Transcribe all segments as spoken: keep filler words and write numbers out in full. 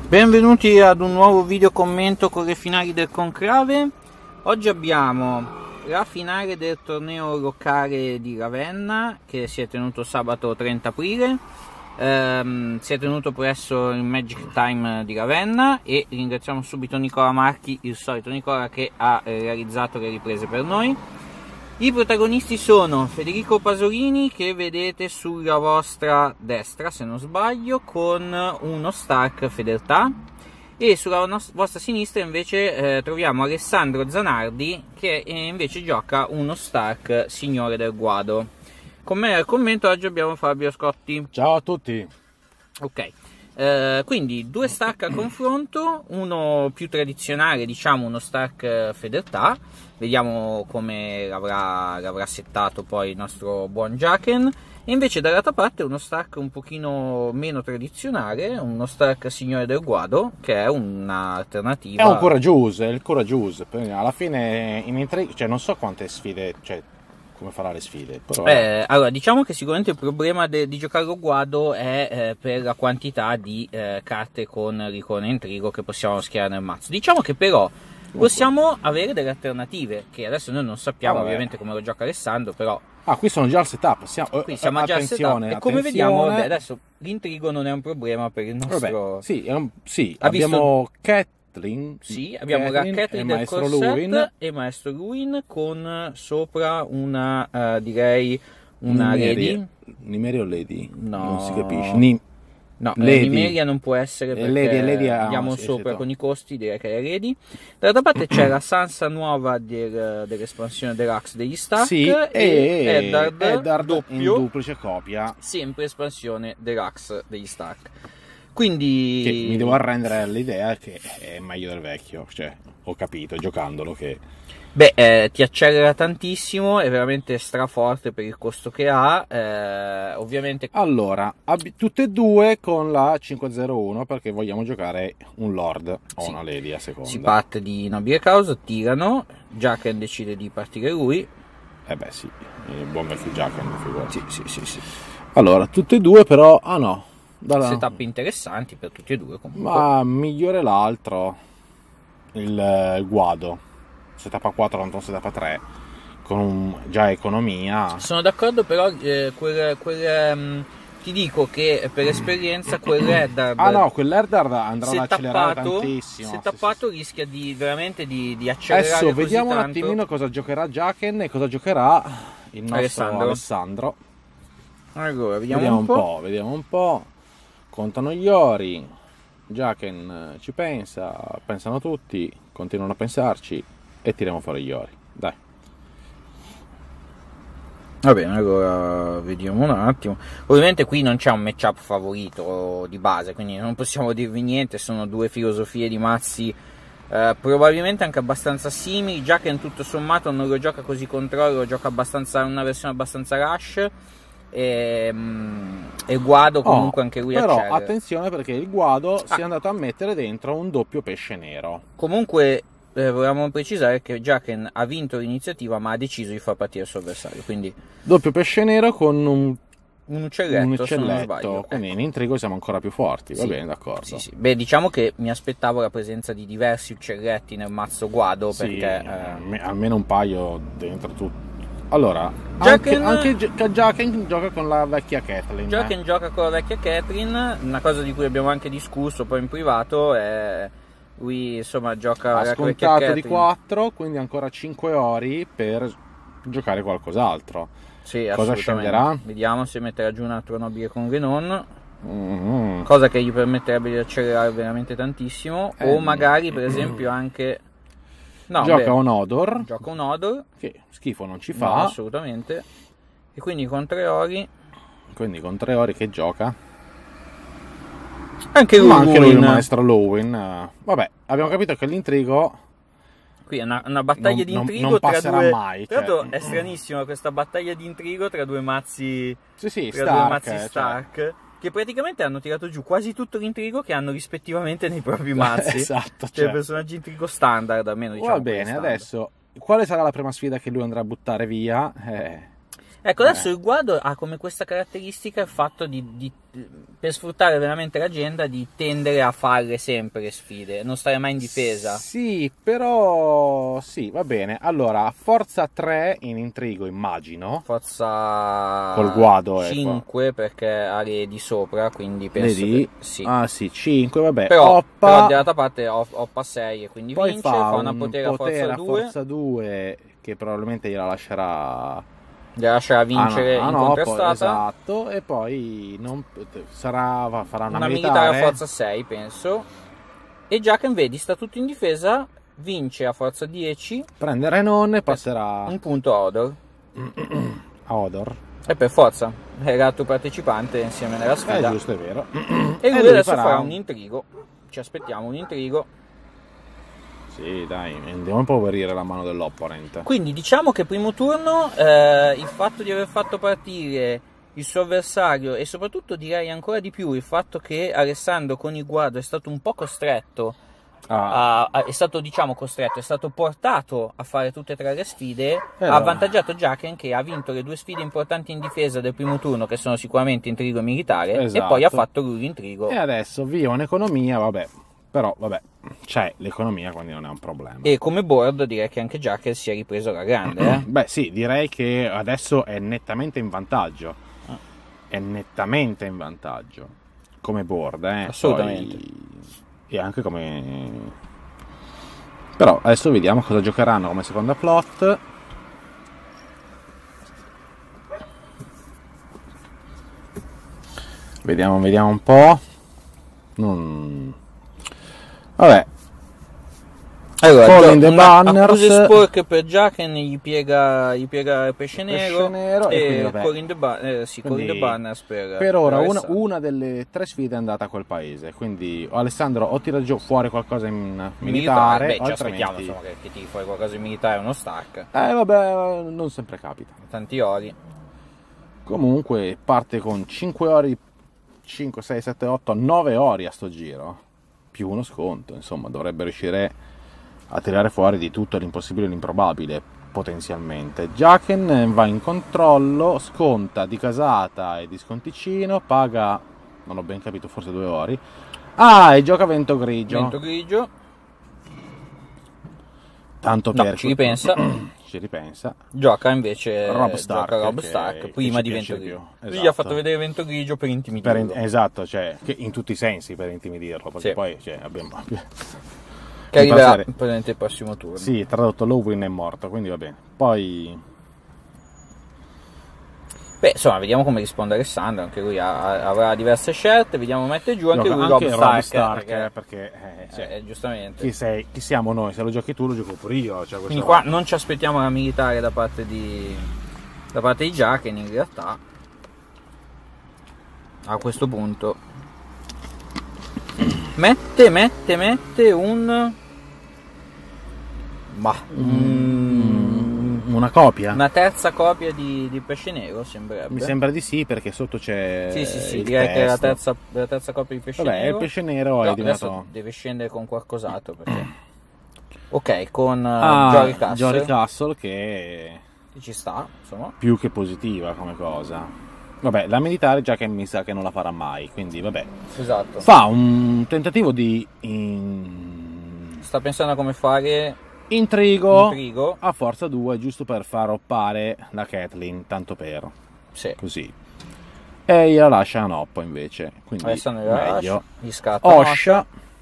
Benvenuti ad un nuovo video commento con le finali del Conclave. Oggi abbiamo la finale del torneo locale di Ravenna che si è tenuto sabato trenta aprile. ehm, si è tenuto presso il Magic Time di Ravenna e ringraziamo subito Nicola Marchi, il solito Nicola, che ha realizzato le riprese per noi. I protagonisti sono Federico Pasolini, che vedete sulla vostra destra se non sbaglio, con uno Stark Fedeltà, e sulla vostra sinistra invece eh, troviamo Alessandro Zanardi, che eh, invece gioca uno Stark Signore del Guado. Con me al commento oggi abbiamo Fabio Scotti. Ciao a tutti. Ok, eh, quindi due Stark a confronto, uno più tradizionale, diciamo uno Stark Fedeltà. Vediamo come l'avrà settato poi il nostro buon Jaqen. E invece dall'altra parte uno Stark un pochino meno tradizionale, uno Stark Signore del Guado, che è un'alternativa. È un coraggioso, è il coraggioso. Alla fine in intriga, cioè non so quante sfide, cioè come farà le sfide. Però... Eh, allora, diciamo che sicuramente il problema de, di giocare al Guado è eh, per la quantità di eh, carte con l'icona intrigo che possiamo schierare nel mazzo. Diciamo che però possiamo avere delle alternative, che adesso noi non sappiamo ah, ovviamente come lo gioca Alessandro, però... Ah, qui sono già al setup, siamo, qui siamo già al setup, e come vediamo, vabbè, adesso l'intrigo non è un problema per il nostro... Vabbè, sì, è un, sì abbiamo visto... Kathleen, sì, abbiamo Kathleen, la Kathleen del corset e Maestro Luin con sopra una, uh, direi, una Nimeria. Lady. Nimeria o Lady? No. Non si capisce. Ni... No, Nimeria non può essere perché Lady, Lady andiamo sì, sopra sì, con i costi, direi che è Lady. Dall'altra parte c'è la Sansa nuova del, dell'espansione Deluxe degli Stark, sì, e, e Eddard, Eddard doppio, in duplice copia, sempre espansione Deluxe degli Stark. Quindi che mi devo arrendere all'idea che è meglio del vecchio, cioè ho capito giocandolo che beh, eh, ti accelera tantissimo, è veramente straforte per il costo che ha, eh, ovviamente. Allora, tutte e due con la cinquecentouno perché vogliamo giocare un Lord o sì, una Lady a seconda. Si parte di nobile causa, tirano, Jaqen decide di partire lui. Eh beh sì, il buon vecchio Jaqen, figurati. Sì, sì, sì, sì. Allora, tutte e due però, ah no. Dalla... setup interessanti per tutti e due comunque. Ma migliore l'altro, il, il Guado. Setup a quattro contro setup a tre con un, già economia. Sono d'accordo, però eh, quel, quel, um, ti dico che per esperienza quell'Eddard ah no, quell'Eddard andrà ad accelerare tantissimo. Se tappato sì, sì. rischia di veramente di, di accelerare. Adesso vediamo tanto. un attimino cosa giocherà Jaqen e cosa giocherà il nostro Alessandro. Alessandro. Allora, vediamo, vediamo un, po'. un po', vediamo un po'. Contano gli ori. Jaqen ci pensa, pensano tutti, continuano a pensarci. E tiriamo fuori gli ori, dai. Va bene, allora vediamo un attimo. Ovviamente qui non c'è un matchup favorito di base, quindi non possiamo dirvi niente. Sono due filosofie di mazzi eh, probabilmente anche abbastanza simili. Jaqen tutto sommato non lo gioca così controllo, lo gioca abbastanza una versione abbastanza rush. E, e il Guado comunque oh, anche lui però accelera. Attenzione, perché il Guado ah. si è andato a mettere dentro un doppio pesce nero. Comunque Eh, volevamo precisare che Jaqen ha vinto l'iniziativa ma ha deciso di far partire il suo avversario, quindi doppio pesce nero con un, un uccelletto, un uccelletto sbaglio, quindi ecco. In intrigo siamo ancora più forti, va sì, bene, d'accordo. Sì, sì. Beh, diciamo che mi aspettavo la presenza di diversi uccelletti nel mazzo Guado, sì, perché eh... almeno un paio dentro tutto. Allora, Jaqen, anche, anche Jaqen gioca con la vecchia Kathleen. Jaqen eh? gioca con la vecchia Kathleen, una cosa di cui abbiamo anche discusso poi in privato è... Lui insomma gioca ha scontato di quattro, quindi ancora cinque ori per giocare qualcos'altro. Sì, cosa scenderà? Vediamo se metterà giù un altro nobile con Renon, mm-hmm. cosa che gli permetterebbe di accelerare veramente tantissimo. Eh, o magari per esempio anche no, gioca beh, un Odor. Gioca un Odor che schifo non ci fa. No, assolutamente. E quindi con tre ori. Quindi con tre ori che gioca? Anche lui, ma anche lui il maestro Lowin. Vabbè, abbiamo capito che l'intrigo qui è una, una battaglia non, di intrigo non, non tra passerà due mai. Tra l'altro cioè. È stranissima questa battaglia di intrigo tra due mazzi sì, sì, tra Stark, due mazzi cioè. Stark che praticamente hanno tirato giù quasi tutto l'intrigo che hanno rispettivamente nei propri mazzi. Esatto, cioè, cioè personaggi intrigo standard almeno, diciamo. Va bene, adesso quale sarà la prima sfida che lui andrà a buttare via? Eh. Ecco, adesso Eh. il guado ha come questa caratteristica il fatto di, di per sfruttare veramente l'agenda, di tendere a farle sempre le sfide, non stare mai in difesa. Sì, però sì, va bene. Allora, forza tre in intrigo, immagino. Forza Col guado, ecco. cinque perché ha le di sopra, quindi penso Vedi? che sì. Ah sì, cinque, vabbè. Però, Oppa, però dall'altra parte Op- Oppa sei e quindi poi vince, fa, fa una un potera forza due, forza due che probabilmente gliela lascerà la lascerà vincere a, no- a no, incontrastata. poi, esatto, e poi non, sarà, farà una, Una militare, militare a forza sei, penso. E Jaqen, vedi, sta tutto in difesa, vince a forza dieci, prende Renon e passerà un punto a Odor. a Odor. E per forza, era il tuo partecipante insieme nella È sfida. giusto, è vero. E lui, lui adesso farà farà un- un intrigo. Ci aspettiamo un intrigo. Sì, dai, andiamo a impoverire la mano dell'opponent. Quindi diciamo che primo turno eh, il fatto di aver fatto partire il suo avversario e soprattutto direi ancora di più il fatto che Alessandro con il guado è stato un po' costretto Ah, a- a- è stato diciamo costretto, è stato portato a fare tutte e tre le sfide, Eh, ha no. avvantaggiato Jaqen che ha vinto le due sfide importanti in difesa del primo turno che sono sicuramente intrigo e militare, Esatto. e poi ha fatto lui l'intrigo e adesso via un'economia, vabbè. Però, vabbè, c'è l'economia, quindi non è un problema. e come board direi che anche Jaqen si è ripreso alla grande. eh. Beh, sì, direi che adesso è nettamente in vantaggio. È nettamente in vantaggio. Come board, eh. Assolutamente. Poi- E anche come... Però adesso vediamo cosa giocheranno come seconda plot. Vediamo, vediamo un po'. Non... Vabbè, Allora, Call in gio- the una- Banners. accuse sporche per Jaqen, gli piega, gli piega pesce nero, Pesce nero, e e quindi, vabbè. Call in the, ba- eh, sì, Call in the Quindi, Banners per, per ora per una, Alessandro. una delle tre sfide è andata a quel paese, quindi Alessandro o tira giù fuori qualcosa in militare, militare, beh, o ci aspettiamo altrimenti... insomma, che, che tiri fuori qualcosa di militare, uno Stark, Eh vabbè, non sempre capita. tanti ori. Comunque parte con cinque ori, cinque, sei, sette, otto, nove ori a sto giro, più uno sconto, insomma dovrebbe riuscire a tirare fuori di tutto l'impossibile e l'improbabile, potenzialmente. Jaqen va in controllo, sconta di casata e di sconticino, paga, non ho ben capito, forse due ori. Ah, e gioca vento grigio. Vento grigio, Tanto no, per... ci ripensa, ci ripensa. gioca invece Rob Stark, gioca Rob che- Stark che prima ci di piace Vento di grigio. più. Lui gli ha Esatto. fatto vedere Vento grigio per Per intimidirlo. in- esatto, cioè, che in tutti i sensi per intimidirlo, perché Sì. poi cioè, abbiamo... che mi arriverà pare- probabilmente il prossimo turno. Sì, tradotto Lowin è morto, quindi va bene. Poi... Beh, insomma, vediamo come risponde Alessandro, anche lui ha- ha- avrà diverse scelte, vediamo mette giù anche gioca lui anche Rob Rob Stark, Stark, perché, eh, perché eh, cioè, eh, giustamente. chi, sei, chi siamo noi? Se lo giochi tu lo gioco pure io. Cioè, Quindi questo- qua non ci aspettiamo la militare da parte di da parte di Jaqen, in realtà a questo punto mette, mette, mette un ma Mm, una copia? una terza copia di, di pesce nero sembrerebbe. Mi sembra di sì, perché sotto c'è Sì, sì, sì, il direi che è la testo. terza, la terza copia di pesce Vabbè, nero. il pesce nero No, è adesso diventato... deve scendere con qualcos'altro perché ok, con uh, Ah, Jory Castle, Jory Castle, che che ci sta, insomma. più che positiva come cosa. Vabbè, la militare già che mi sa che non la farà mai, quindi vabbè. Esatto. Fa un tentativo di in- Sta pensando a come fare intrigo, intrigo. a forza due, giusto per far oppare la Kathleen, tanto per Sì. così. E gliela lascia a Noppo invece, quindi Alessandro gliela lascia, meglio. gli scatta Osha,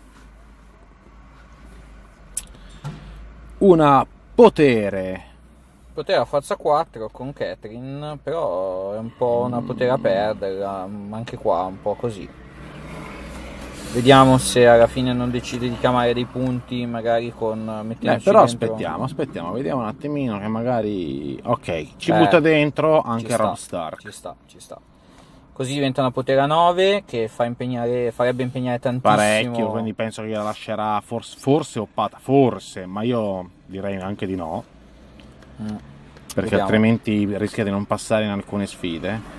una potere. poteva forza quattro con Catherine, però è un po' una poteva perderla, anche qua un po' così. Vediamo se alla fine non decide di chiamare dei punti, magari con Eh, mettendoci però dentro- aspettiamo, aspettiamo, vediamo un attimino che magari... Ok, ci Eh, butta dentro Ci anche sta, Rob Stark. Ci sta, ci sta. Così diventa una potera nove che fa impegnare, farebbe impegnare tantissimo. Parecchio, quindi penso che la lascerà forse, forse oppata, forse, ma io direi anche di no, Mm. perché Vediamo. altrimenti rischia di non passare in alcune sfide.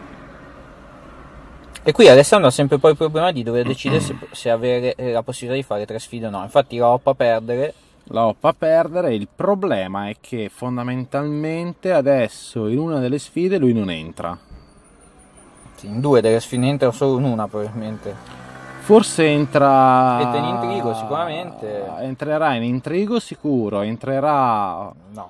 E qui Alessandro ha sempre poi il problema di dover decidere se, se avere eh, la possibilità di fare tre sfide o no. Infatti la oppa a perdere La Oppa a perdere. Il problema è che fondamentalmente adesso in una delle sfide lui non entra. Sì, in due delle sfide entra solo in una probabilmente. Forse entra... Mette in intrigo sicuramente. Entrerà in intrigo sicuro, entrerà... No.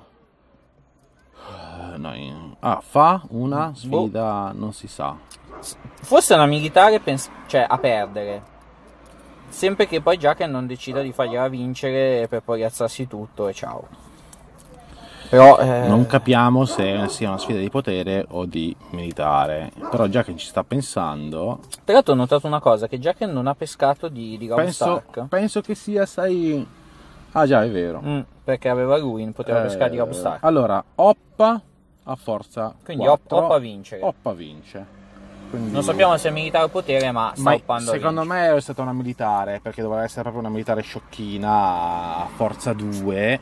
No, in... Ah, fa una sfida, boh. Non si sa. Forse una militare, pens- cioè a perdere. Sempre che poi Jaqen non decida di fargliela vincere per poi rialzarsi tutto e ciao. Però eh... non capiamo se sia una sfida di potere o di militare. Però Jaqen ci sta pensando. Tra l'altro ho notato una cosa, che Jaqen non ha pescato di, di Robb penso, Stark. Penso che sia, sai... Ah già, è vero. Mm, perché aveva Ruin, poteva eh, pescare di Robb Stark. Allora, Oppa a forza quindi quattro, Oppa vince. Oppa vince. Quindi... non sappiamo se è militare o potere, ma sta ma oppando. Secondo me è stata una militare, perché doveva essere proprio una militare sciocchina a forza due.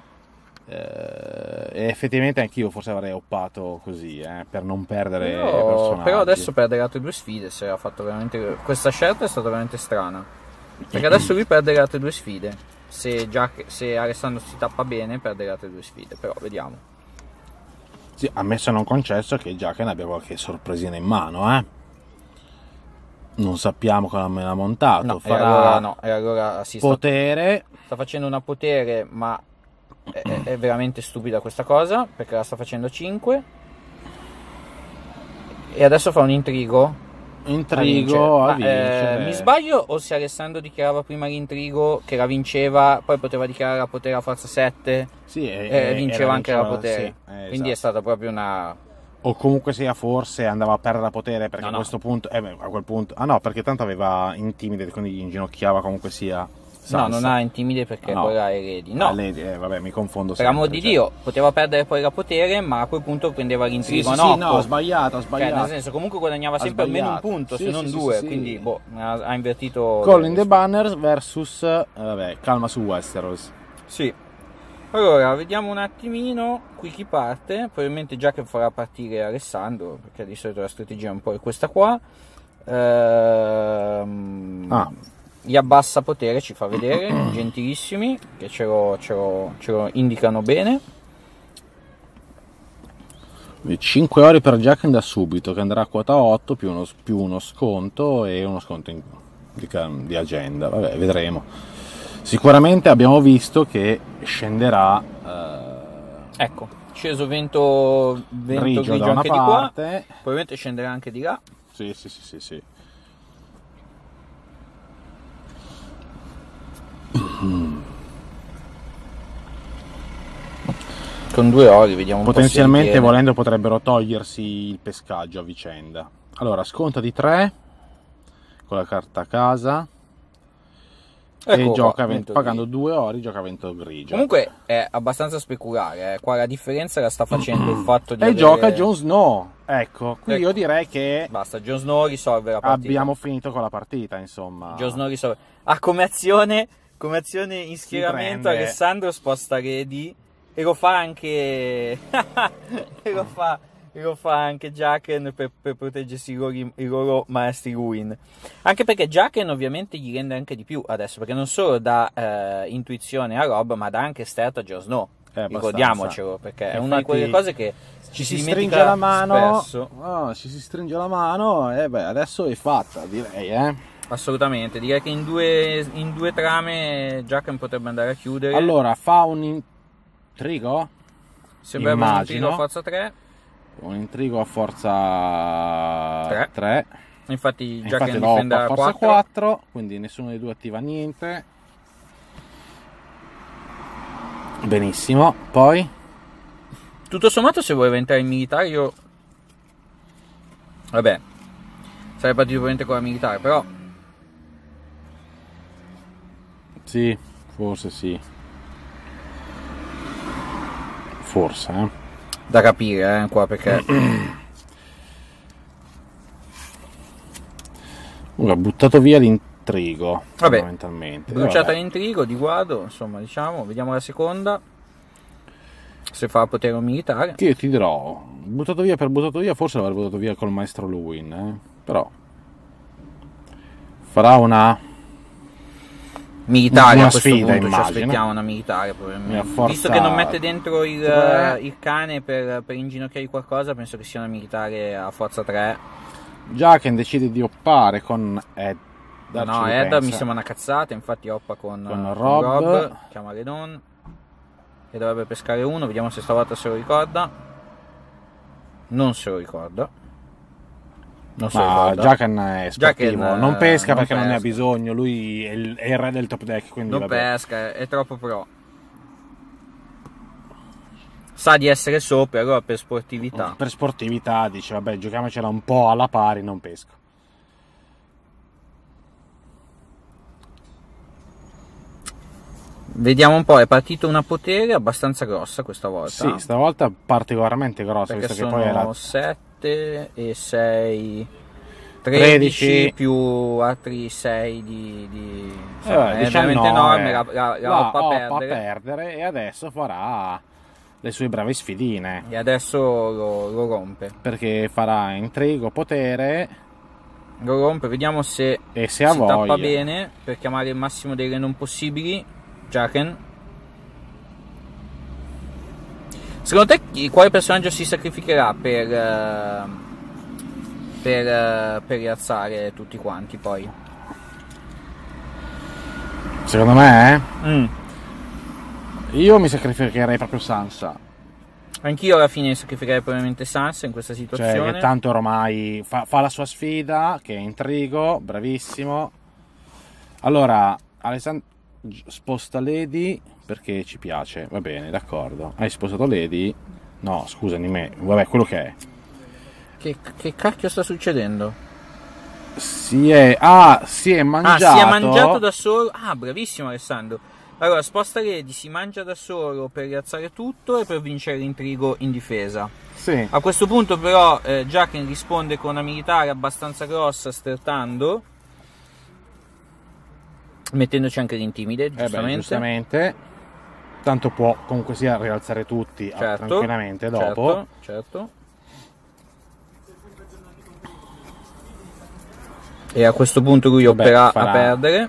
Eh, e effettivamente anch'io forse avrei oppato così, eh, per non perdere però, personaggi. Però adesso perde le altre due sfide. Se ha fatto veramente questa scelta è stata veramente strana. Perché adesso lui perde le altre due sfide. Se, già, se Alessandro si tappa bene, perde le altre due sfide. Però vediamo. Sì, ammesso non concesso che Jaqen abbia qualche sorpresina in mano, eh. Non sappiamo come me l'ha montato. No, farà e allora no, e allora sì, potere. Sta, sta facendo una potere, ma è, è veramente stupida questa cosa, perché la sta facendo cinque. E adesso fa un intrigo. Intrigo a vincere. Eh, mi sbaglio o se Alessandro dichiarava prima l'intrigo che la vinceva, poi poteva dichiarare la potere a forza sette? Sì, e eh, vinceva anche vinceva, la potere. Sì, eh, quindi esatto. È stata proprio una... O comunque sia, forse andava a perdere la potere, perché no, no. a questo punto, eh, a quel punto, ah no, perché tanto aveva intimide, quindi gli inginocchiava comunque sia. Sansa. No, non ha intimide perché no. poi ha Lady. No, Lady, eh, vabbè, mi confondo per sempre. amor di cioè. Dio, poteva perdere poi la potere, ma a quel punto prendeva l'intrigo. Sì, sì, no, sì, no, ho sbagliato, ho sbagliato. Cioè, nel senso, comunque guadagnava sempre almeno un punto, sì, se non sì, due, sì, quindi sì. boh, ha, ha invertito. Colin the Banners versus, eh, vabbè, calma su Westeros. Sì. Allora, vediamo un attimino qui chi parte. Probabilmente già che farà partire Alessandro, perché di solito la strategia è un po' questa qua. Ehm, ah. Gli abbassa potere, ci fa vedere, gentilissimi, che ce lo, ce lo, ce lo indicano bene. cinque ore per Jaqen da subito, che andrà a quota otto, più uno, più uno sconto e uno sconto in, di, di agenda. Vabbè, vedremo. Sicuramente abbiamo visto che scenderà, eh, ecco, sceso vento, vento grigio, grigio da una anche parte. Di qua, probabilmente scenderà anche di là. Sì, sì, sì, sì, sì. Con due ori vediamo un potenzialmente po' se volendo potrebbero togliersi il pescaggio a vicenda. Allora, sconto di tre con la carta a casa. Ecco, e gioca vento, pagando due ori, gioca vento grigio. Comunque è abbastanza speculare, eh. Qua la differenza la sta facendo il fatto di e avere... gioca Jon Snow. Ecco, qui ecco. Io direi che basta, Jon Snow risolve la partita. Abbiamo finito con la partita, insomma. Jon Snow risolve. Ah, come azione, come azione in schieramento Alessandro sposta Lady e lo fa anche e lo fa e lo fa anche Jaqen per, per proteggersi i loro, i loro maestri Ruin. Anche perché Jaqen ovviamente gli rende anche di più adesso, perché non solo dà eh, intuizione a Robb, ma dà anche start a Jon Snow. Eh, ricordiamocelo, perché è una di quelle cose che ci si, si stringe la mano, spesso. Oh, ci si stringe la mano e beh, adesso è fatta, direi, eh. Assolutamente, direi che in due, in due trame Jaqen potrebbe andare a chiudere. Allora, fa un intrigo? Sembra un intrigo a forza tre. Un intrigo a forza tre. Infatti Jaqen difende a forza quattro, quindi nessuno dei due attiva niente. Benissimo, poi tutto sommato se voleva entrare in militare io vabbè sarei partito ovviamente con la militare, però sì, forse sì, forse eh da capire eh, qua perché ha buttato via l'intrigo. Vabbè, fondamentalmente bruciata l'intrigo di Guado, insomma, diciamo, vediamo la seconda se fa potere un militare. Che io ti dirò, buttato via per buttato via, forse l'avrebbe buttato via col maestro Luwin, eh? Però farà una militare una a questo sfida, punto, immagino. ci aspettiamo una militare probabilmente. Forza Visto che non mette dentro il, tre. il cane per, per inginocchiare qualcosa, penso che sia una militare a forza tre. Jaqen decide di oppare con Ed. No, Ed mi sembra una cazzata, infatti oppa con, con con Rob. Rob, chiama Renon e dovrebbe pescare uno, vediamo se stavolta se lo ricorda. Non se lo ricorda. Non se lo Ma ricorda. Jaqen è sportivo, Jaqen, non pesca non perché non ne ha pesca. bisogno, lui è il, è il re del top deck, quindi Non vabbè. pesca, è troppo pro. Sa di essere sopra, allora per sportività. Per sportività dice vabbè, giochiamocela un po' alla pari, non pesco. Vediamo un po', è partita una potere abbastanza grossa questa volta. Sì, stavolta particolarmente grossa, perché visto sono che poi era sette e sei, tredici, tredici più altri sei di... di insomma, eh, è diciannove, veramente enorme, la, la, la la oppa a oppa perdere. a perdere e adesso farà le sue brave sfidine. E adesso lo, lo rompe. Perché farà intrigo, potere... Lo rompe, vediamo se, e se ha si voglia. tappa bene per chiamare il massimo delle non possibili. Jaqen. Secondo te quale personaggio si sacrificherà per, uh, per, uh, per rialzare tutti quanti poi? Secondo me, Mm. io mi sacrificherei proprio Sansa. Anch'io alla fine sacrificherei probabilmente Sansa in questa situazione. Cioè, che tanto ormai fa, fa la sua sfida, che è intrigo, bravissimo. Allora, Alessandro sposta Lady perché ci piace, va bene, d'accordo. Hai spostato Lady? No, scusami me, vabbè, quello che è. Che, che cacchio sta succedendo? Si è... Ah, si è mangiato... Ah, si è mangiato da solo. Ah, bravissimo Alessandro. Allora, sposta Lady, si mangia da solo per rialzare tutto e per vincere l'intrigo in difesa. Sì. A questo punto però eh, Jaqen risponde con una militare abbastanza grossa, stertando, mettendoci anche l'intimide, giustamente. Eh beh, giustamente. Tanto può comunque sia rialzare tutti Certo, tranquillamente dopo. Certo, certo. E a questo punto lui Vabbè, opera farà... a perdere.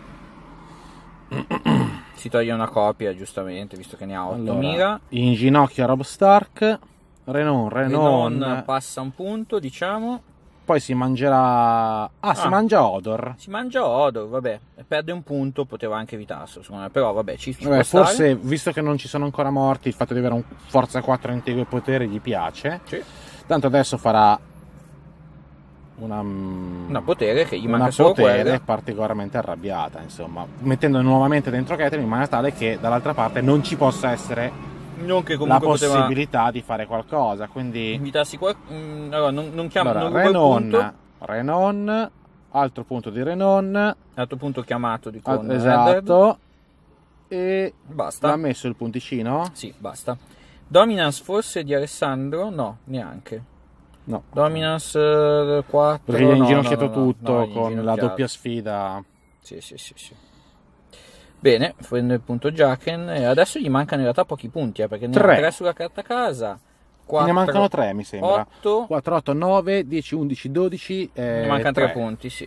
Si toglie una copia, giustamente, visto che ne ha ottomila. Allora, inginocchia Robb Stark. Renon, Renon. Renon passa un punto, diciamo. Poi si mangerà... Ah, ah, si mangia Odor. Si mangia Odor, vabbè. Perde un punto, poteva anche evitarselo, secondo me. Però vabbè, ci, ci vabbè, può forse, stare. Visto che non ci sono ancora morti, il fatto di avere un forza quattro integro e potere gli piace. Sì. Tanto adesso farà una... Una potere che gli una manca solo potere quella. particolarmente arrabbiata, insomma. Mettendo nuovamente dentro Catelyn in maniera tale che dall'altra parte non ci possa essere... Non che la comunque possibilità poteva di fare qualcosa, quindi invitarsi qua. Mm, allora, non, non chiama allora, non ruba il punto. Renon, Renon, altro punto di Renon, Altro punto chiamato di con esatto, e basta. l'ha messo il punticino? Sì, basta. Dominance forse di Alessandro? No, neanche. No. Dominance eh, quattro. Perché gli ha no, inginocchiato no, no, no, tutto no, gli con la inginocchiato. doppia sfida. Sì, sì, sì, sì. Bene, prende il punto Jaqen e adesso gli mancano in realtà pochi punti, eh, perché ne Tre. ha tre sulla carta casa. quattro, ne mancano tre, mi sembra. otto. quattro, otto, nove, dieci, undici, dodici. Eh, Ne mancano tre tre punti, sì.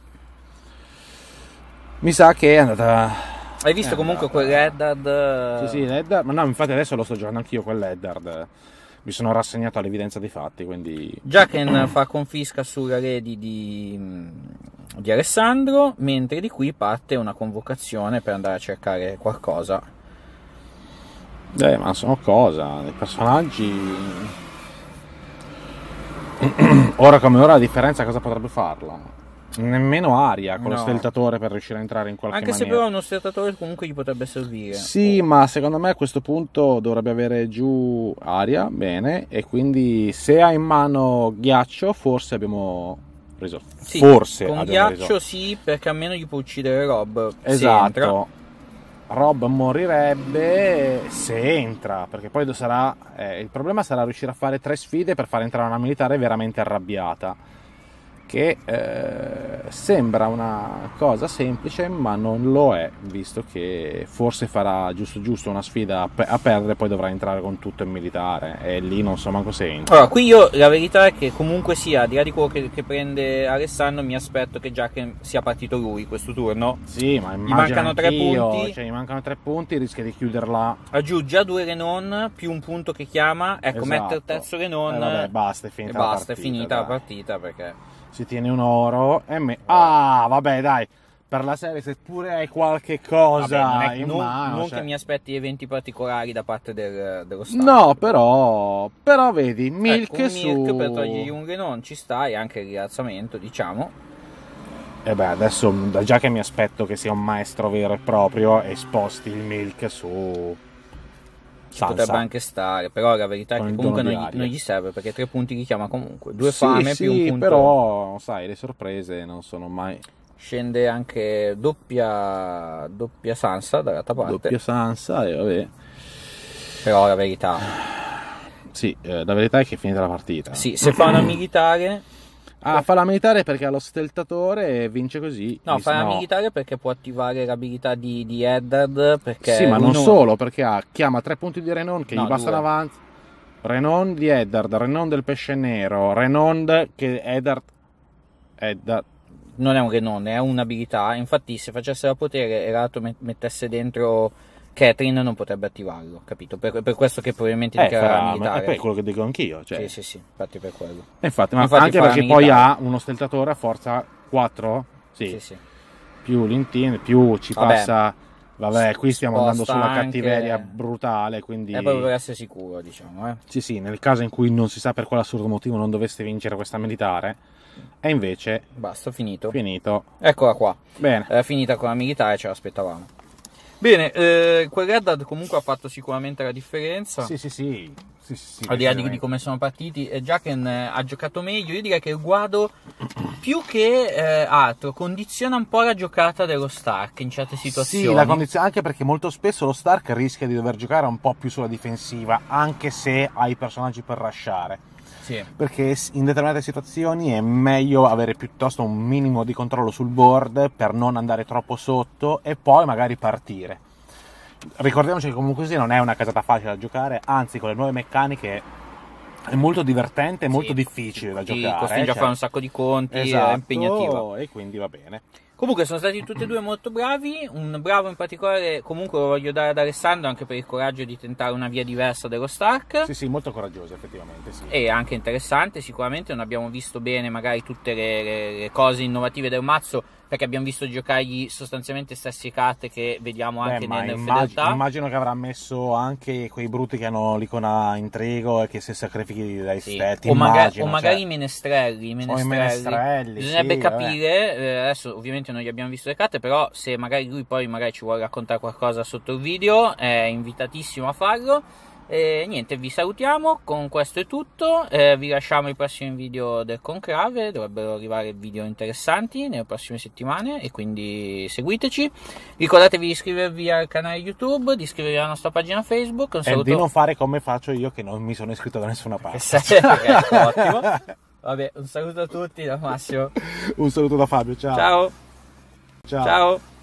Mi sa che è andata. Hai visto è comunque andata. quell'Eddard? Sì, sì, l'Eddard. Ma no, infatti adesso lo sto giocando anch'io quell'Eddard. Mi sono rassegnato all'evidenza dei fatti, quindi... Jaqen fa confisca sulla Lady di, di Alessandro, mentre di qui parte una convocazione per andare a cercare qualcosa. Eh, ma sono cosa? Dei personaggi... Ora come ora la differenza cosa potrebbe farla? Nemmeno Aria con No. lo steltatore per riuscire a entrare in qualche Anche se maniera. però uno stertatore comunque gli potrebbe servire. Sì, ma secondo me a questo punto dovrebbe avere giù Aria, bene, e quindi se ha in mano ghiaccio forse abbiamo preso. Sì, forse con abbiamo ghiaccio preso. sì, perché almeno gli può uccidere Rob. se entra. Esatto. Rob morirebbe se entra, perché poi sarà eh, il problema sarà riuscire a fare tre sfide per far entrare una militare veramente arrabbiata. che eh, sembra una cosa semplice ma non lo è, visto che forse farà giusto giusto una sfida a, pe- a perdere, poi dovrà entrare con tutto in militare e lì non so manco se entra. Allora, qui io la verità è che comunque sia, al di là di quello che, che prende Alessandro, mi aspetto che già che sia partito lui questo turno. Sì, ma gli mancano tre punti, cioè gli mancano tre punti, rischia di chiuderla. Aggiunge già due Renon più un punto che chiama, ecco, Esatto. mette il terzo Renon eh, vabbè, basta, è finita, e la basta, partita, è finita dai. la partita perché Si tiene un oro e me... Ah, vabbè, dai, per la serie seppure hai qualche cosa vabbè, non, è, in non, mano, non cioè... che mi aspetti eventi particolari da parte del, dello Stato. No, però però vedi, Milk, ecco, su... Milk per togliergli un Renon ci sta, e anche il rialzamento, diciamo. E beh, adesso già che mi aspetto che sia un maestro vero e proprio e sposti il Milk su Sansa. Potrebbe anche stare, però la verità è Con che il comunque dono non di gli, aria. non gli serve, perché tre punti li chiama comunque, due Sì, fame sì, più un punto. però sai, le sorprese non sono mai... Scende anche doppia doppia Sansa dall'altra parte. Doppia Sansa e vabbè. Però la verità, Sì, eh, la verità è che è finita la partita. sì, se fa una militare, Ah, fa la militare perché ha lo steltatore e vince così. no, Mi- fa la militare perché può attivare l'abilità di, di Eddard, perché Sì, ma non uno- solo, perché ha, chiama tre punti di Renon che No, gli bastano due. avanti. Renon di Eddard, Renon del pesce nero, Renon che Eddard... Eddard... non è un Renon, è un'abilità. Infatti, se facesse la potere e l'altro met- mettesse dentro Catherine, non potrebbe attivarlo, capito? Per, per questo che probabilmente Eh, dichiara la farà- militare. è per quello che dico anch'io. Cioè. Sì, sì, sì, infatti per quello. E infatti, ma Infatti anche fa la perché poi militare. ha uno steltatore a forza quattro? Sì, Sì, sì. più l'intien, più ci Vabbè. passa... Vabbè, qui stiamo andando Sposta sulla anche- cattiveria brutale, quindi... È proprio per essere sicuro, diciamo, eh. Sì, sì, nel caso in cui non si sa per quale assurdo motivo non dovesse vincere questa militare, e invece Basta, finito. finito. Eccola qua. Bene. È finita con la militare, ce l'aspettavamo. Bene, eh, quel Eddard comunque ha fatto sicuramente la differenza. Sì, sì, sì. sì, sì, sì Al di là di, di come sono partiti, e Jaqen eh, ha giocato meglio. Io direi che il Guado, più che eh, altro, condiziona un po' la giocata dello Stark in certe situazioni. Sì, la condizione, anche perché molto spesso lo Stark rischia di dover giocare un po' più sulla difensiva, anche se ha i personaggi per rushare. Sì. Perché in determinate situazioni è meglio avere piuttosto un minimo di controllo sul board per non andare troppo sotto e poi magari partire. Ricordiamoci che comunque così non è una casata facile da giocare, anzi con le nuove meccaniche è molto divertente e molto Sì, difficile da ti giocare. costringe a cioè- fare un sacco di conti, esatto, è impegnativa. e quindi va bene. Comunque sono stati tutti e due molto bravi, un bravo in particolare comunque lo voglio dare ad Alessandro anche per il coraggio di tentare una via diversa dello Stark. Sì, sì, molto coraggioso effettivamente, sì. E anche interessante, sicuramente non abbiamo visto bene magari tutte le, le- le cose innovative del mazzo, perché abbiamo visto giocargli sostanzialmente stesse carte che vediamo anche Beh, ma nelle immag- fedeltà. immagino che avrà messo anche quei bruti che hanno l'icona intrigo e che si sacrifichi dai Sì. stetti, o, maga- immagino, o magari cioè. i menestrelli, i menestrelli. menestrelli, Bisognerebbe sì, capire, eh, adesso ovviamente non gli abbiamo visto le carte, però se magari lui poi magari ci vuole raccontare qualcosa sotto il video è invitatissimo a farlo. E niente, vi salutiamo, con questo è tutto, eh, vi lasciamo i prossimi video del Conclave, dovrebbero arrivare video interessanti nelle prossime settimane e quindi seguiteci. Ricordatevi di iscrivervi al canale YouTube, di iscrivervi alla nostra pagina Facebook. Un E saluto. di non fare come faccio io che non mi sono iscritto da nessuna parte. Ecco, ottimo. Vabbè, un saluto a tutti da Massimo. Un saluto da Fabio, ciao. Ciao. Ciao. Ciao.